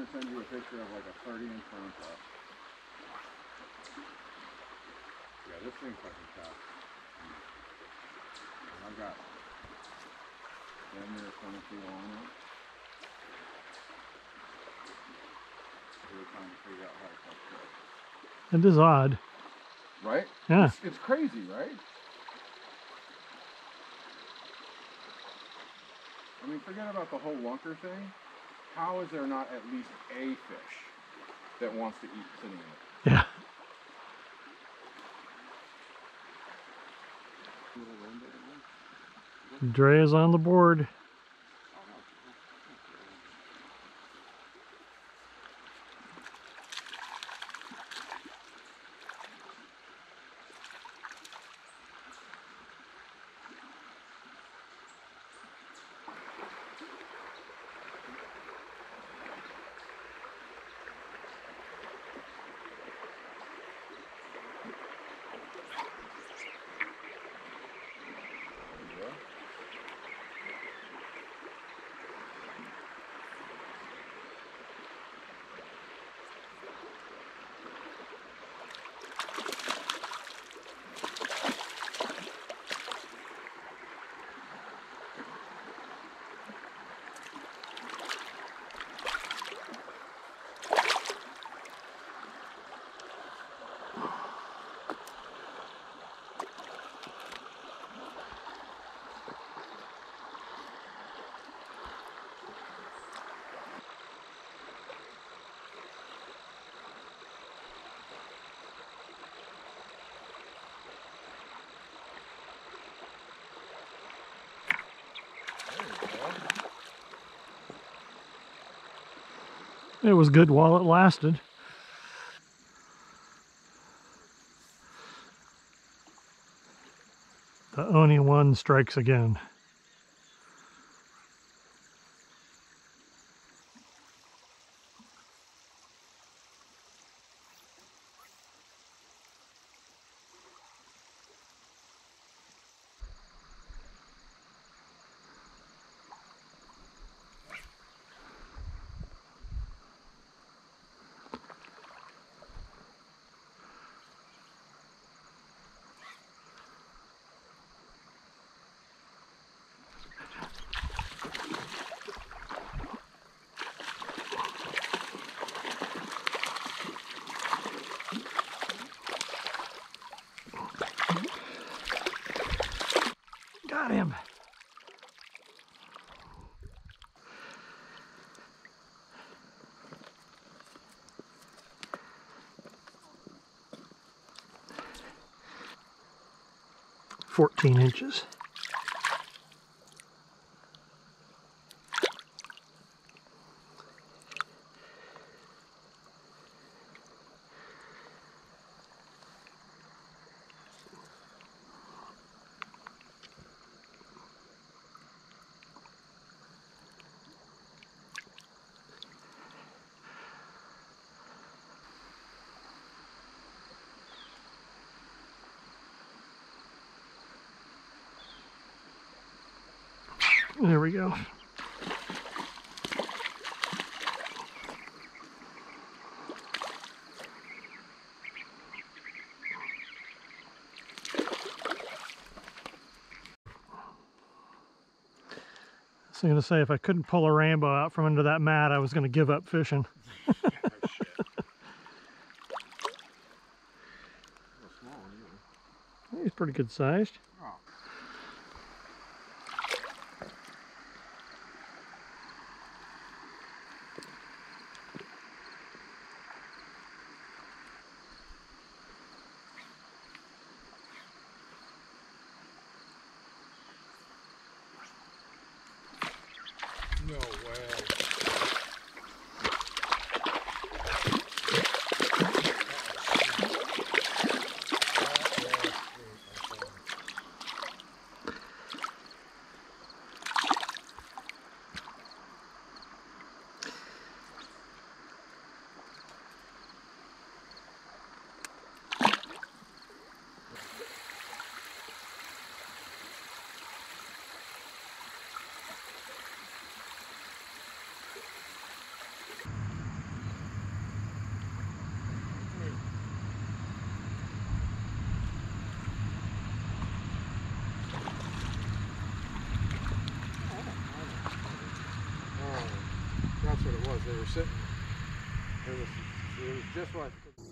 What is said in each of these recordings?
gonna send you a picture of like a 30-inch brown trout. Yeah, this thing's fucking tough. And I've got damn near 20 feet long on it. We were trying to figure out how to catch trout. It is odd. Right? Yeah. It's crazy, right? I mean, forget about the whole lunker thing. How is there not at least a fish that wants to eat sitting in it? Yeah. Dre is on the board. It was good while it lasted. The only one strikes again. Got him. "14 inches. There we go. So I'm going to say, if I couldn't pull a rainbow out from under that mat, I was going to give up fishing. Oh, shit. A small one, either. He's pretty good sized. Oh. No way. It was just what I...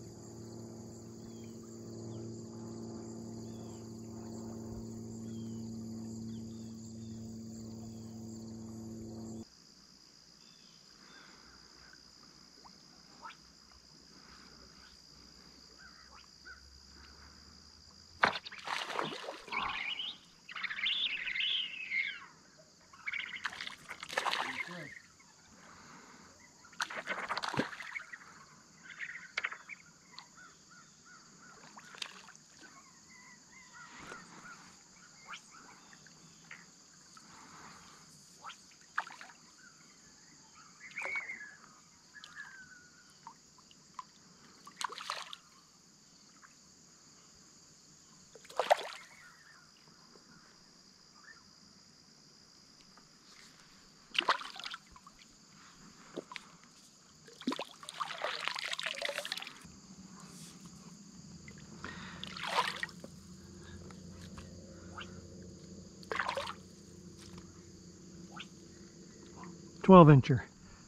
"12-incher."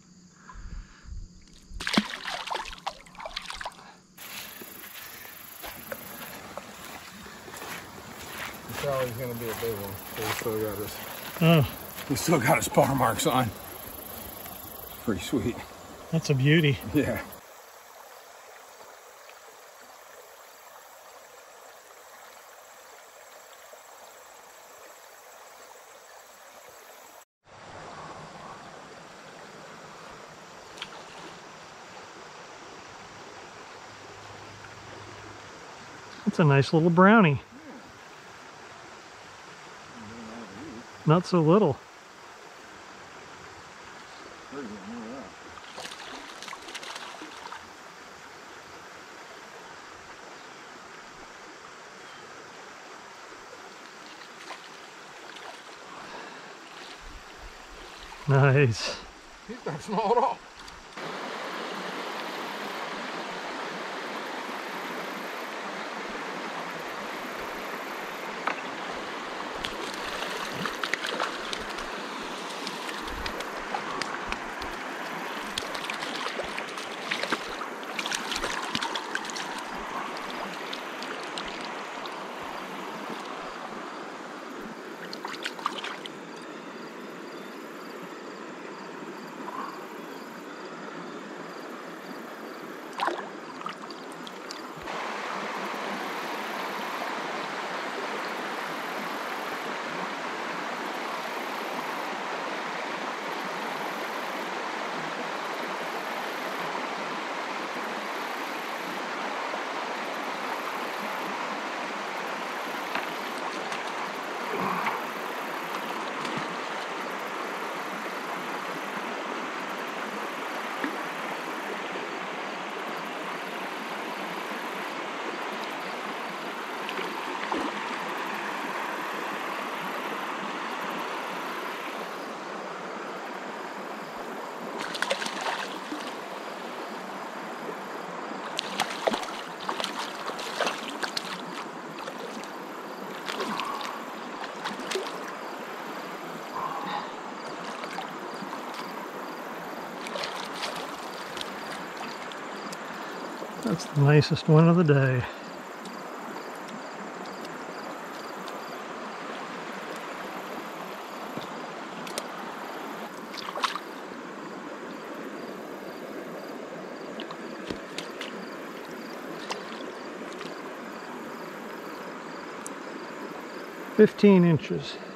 Probably gonna be a big one. Oh, He still got his bar marks on. Pretty sweet. that's a beauty. Yeah. That's a nice little brownie. Not so little. Nice. He's not small at all. That's the nicest one of the day. "15 inches.